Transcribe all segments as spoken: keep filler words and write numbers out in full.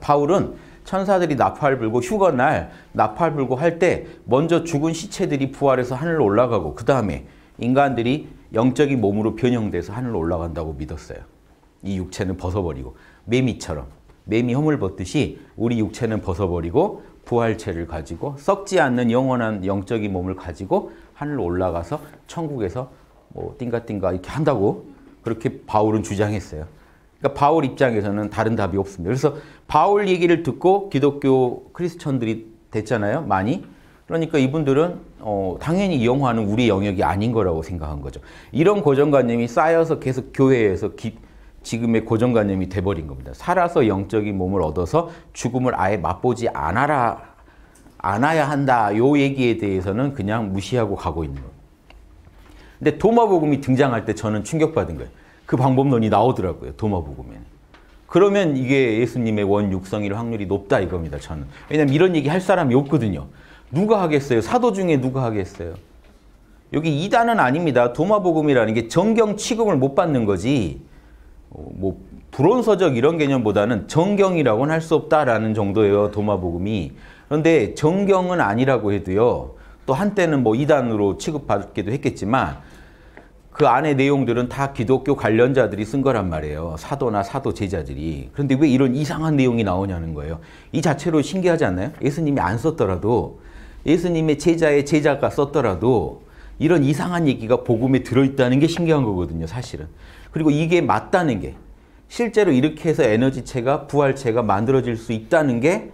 바울은 천사들이 나팔 불고 휴거날 나팔 불고 할 때 먼저 죽은 시체들이 부활해서 하늘로 올라가고 그 다음에 인간들이 영적인 몸으로 변형돼서 하늘로 올라간다고 믿었어요. 이 육체는 벗어버리고 매미처럼 매미 허물 벗듯이 우리 육체는 벗어버리고 부활체를 가지고 썩지 않는 영원한 영적인 몸을 가지고 하늘로 올라가서 천국에서 뭐 띵가띵가 이렇게 한다고 그렇게 바울은 주장했어요. 그러니까 바울 입장에서는 다른 답이 없습니다. 그래서 바울 얘기를 듣고 기독교 크리스천들이 됐잖아요. 많이. 그러니까 이분들은 어, 당연히 영화는 우리 영역이 아닌 거라고 생각한 거죠. 이런 고정관념이 쌓여서 계속 교회에서 기, 지금의 고정관념이 돼버린 겁니다. 살아서 영적인 몸을 얻어서 죽음을 아예 맛보지 않아라, 않아야 한다. 요 얘기에 대해서는 그냥 무시하고 가고 있는 거예요. 근데 도마복음이 등장할 때 저는 충격받은 거예요. 그 방법론이 나오더라고요. 도마복음에는. 그러면 이게 예수님의 원육성일 확률이 높다 이겁니다. 저는. 왜냐면 이런 얘기 할 사람이 없거든요. 누가 하겠어요? 사도 중에 누가 하겠어요? 여기 이단은 아닙니다. 도마복음이라는 게 정경 취급을 못 받는 거지. 뭐 불온서적 이런 개념보다는 정경이라고는 할 수 없다라는 정도예요. 도마복음이. 그런데 정경은 아니라고 해도요. 또 한때는 뭐 이단으로 취급받기도 했겠지만 그 안의 내용들은 다 기독교 관련자들이 쓴 거란 말이에요. 사도나 사도 제자들이. 그런데 왜 이런 이상한 내용이 나오냐는 거예요. 이 자체로 신기하지 않나요? 예수님이 안 썼더라도 예수님의 제자의 제자가 썼더라도 이런 이상한 얘기가 복음에 들어있다는 게 신기한 거거든요. 사실은. 그리고 이게 맞다는 게 실제로 이렇게 해서 에너지체가 부활체가 만들어질 수 있다는 게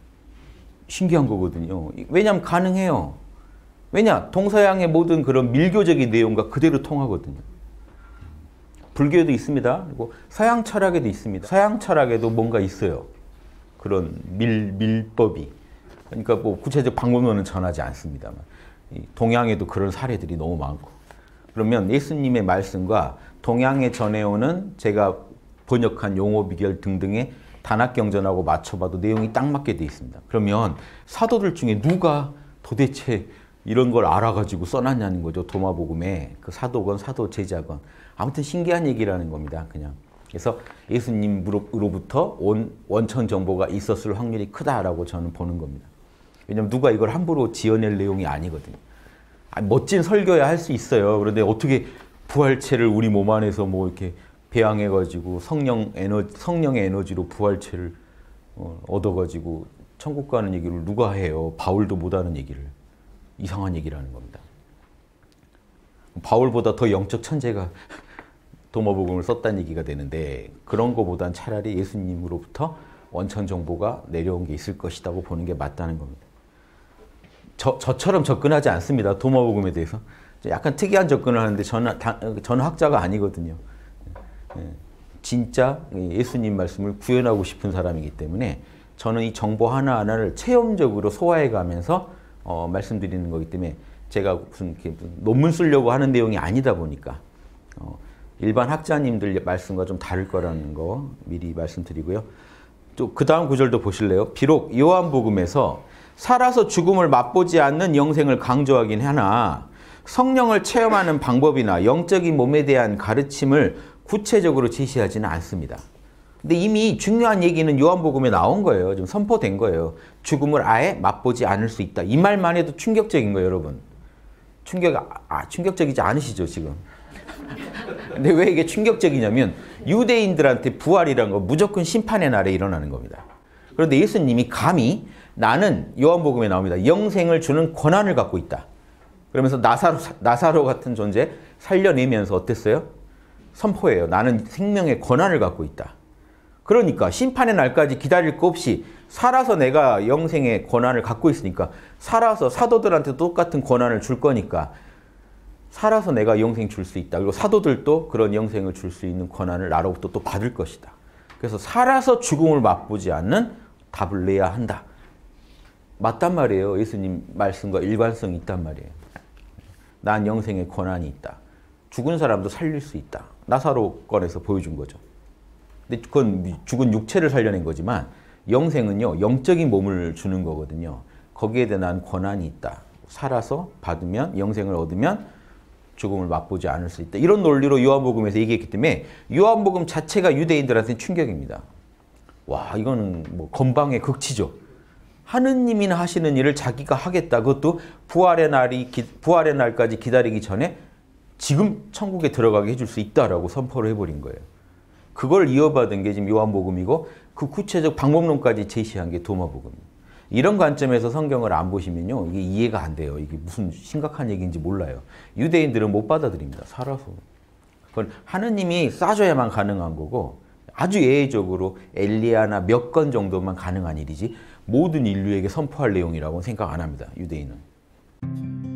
신기한 거거든요. 왜냐하면 가능해요. 왜냐? 동서양의 모든 그런 밀교적인 내용과 그대로 통하거든요. 불교에도 있습니다. 그리고 서양 철학에도 있습니다. 서양 철학에도 뭔가 있어요. 그런 밀, 밀법이. 그러니까 뭐 구체적 방법론은 전하지 않습니다만 동양에도 그런 사례들이 너무 많고 그러면 예수님의 말씀과 동양에 전해오는 제가 번역한 용어 비결 등등의 단학경전하고 맞춰봐도 내용이 딱 맞게 돼 있습니다. 그러면 사도들 중에 누가 도대체 이런 걸 알아가지고 써놨냐는 거죠. 도마복음에 그 사도건 사도 제자건 아무튼 신기한 얘기라는 겁니다. 그냥 그래서 예수님으로부터 온 원천 정보가 있었을 확률이 크다라고 저는 보는 겁니다. 왜냐하면 누가 이걸 함부로 지어낼 내용이 아니거든요. 아니, 멋진 설교야 할 수 있어요. 그런데 어떻게 부활체를 우리 몸 안에서 뭐 이렇게 배양해가지고 성령 에너지, 성령의 에너지로 부활체를 어, 얻어가지고 천국 가는 얘기를 누가 해요? 바울도 못하는 얘기를. 이상한 얘기라는 겁니다. 바울보다 더 영적 천재가 도마복음을 썼다는 얘기가 되는데 그런 거보단 차라리 예수님으로부터 원천 정보가 내려온 게 있을 것이라고 보는 게 맞다는 겁니다. 저, 저처럼 접근하지 않습니다. 도마복음에 대해서. 약간 특이한 접근을 하는데 저는, 저는 학자가 아니거든요. 진짜 예수님 말씀을 구현하고 싶은 사람이기 때문에 저는 이 정보 하나하나를 체험적으로 소화해 가면서 어, 말씀드리는 거기 때문에 제가 무슨, 이렇게 무슨 논문 쓰려고 하는 내용이 아니다 보니까 어, 일반 학자님들 말씀과 좀 다를 거라는 거 미리 말씀드리고요. 또 그 다음 구절도 보실래요? 비록 요한복음에서 살아서 죽음을 맛보지 않는 영생을 강조하긴 하나 성령을 체험하는 방법이나 영적인 몸에 대한 가르침을 구체적으로 제시하지는 않습니다. 근데 이미 중요한 얘기는 요한복음에 나온 거예요. 좀 선포된 거예요. 죽음을 아예 맛보지 않을 수 있다. 이 말만 해도 충격적인 거예요, 여러분. 충격, 아, 충격적이지 않으시죠, 지금? 근데 왜 이게 충격적이냐면 유대인들한테 부활이란 거 무조건 심판의 날에 일어나는 겁니다. 그런데 예수님이 감히 나는 요한복음에 나옵니다. 영생을 주는 권한을 갖고 있다. 그러면서 나사로, 나사로 같은 존재 살려내면서 어땠어요? 선포해요. 나는 생명의 권한을 갖고 있다. 그러니까 심판의 날까지 기다릴 거 없이 살아서 내가 영생의 권한을 갖고 있으니까 살아서 사도들한테 똑같은 권한을 줄 거니까 살아서 내가 영생 줄 수 있다. 그리고 사도들도 그런 영생을 줄 수 있는 권한을 나로부터 또 받을 것이다. 그래서 살아서 죽음을 맛보지 않는 답을 내야 한다. 맞단 말이에요. 예수님 말씀과 일관성이 있단 말이에요. 난 영생의 권한이 있다. 죽은 사람도 살릴 수 있다. 나사로 건에서 보여준 거죠. 근데 그건 죽은 육체를 살려낸 거지만 영생은요. 영적인 몸을 주는 거거든요. 거기에 대한 권한이 있다. 살아서 받으면 영생을 얻으면 죽음을 맛보지 않을 수 있다. 이런 논리로 요한복음에서 얘기했기 때문에 요한복음 자체가 유대인들한테는 충격입니다. 와, 이거는 뭐 건방의 극치죠. 하느님이나 하시는 일을 자기가 하겠다. 그것도 부활의 날이 부활의 날까지 기다리기 전에 지금 천국에 들어가게 해줄 수 있다라고 선포를 해버린 거예요. 그걸 이어받은 게 지금 요한복음이고 그 구체적 방법론까지 제시한 게 도마복음이에요. 이런 관점에서 성경을 안 보시면요, 이게 이해가 안 돼요. 이게 무슨 심각한 얘기인지 몰라요. 유대인들은 못 받아들입니다. 살아서. 그건 하느님이 싸줘야만 가능한 거고 아주 예외적으로 엘리야나 몇 건 정도만 가능한 일이지 모든 인류에게 선포할 내용이라고 생각 안 합니다. 유대인은.